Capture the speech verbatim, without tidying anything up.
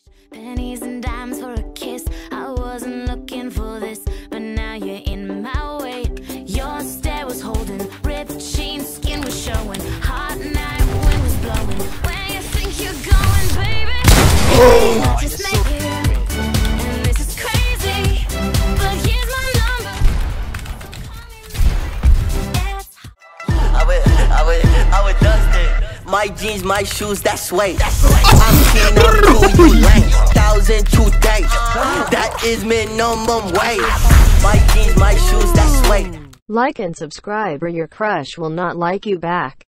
Pennies and dimes for a kiss. I wasn't looking for this, but now you're in my way. Your stare was holding, ripped jeans, skin was showing. Hot night, wind was blowing. Where you think you're going, baby? Oh, just make it up. And this is crazy, but here's my number. I would, I would, I would dust it. My jeans, my shoes, that's Suede. I'm keen on who you lame. Thousand two days, that is minimum wage. My jeans, my shoes, that's Suede. Like and subscribe or your crush will not like you back.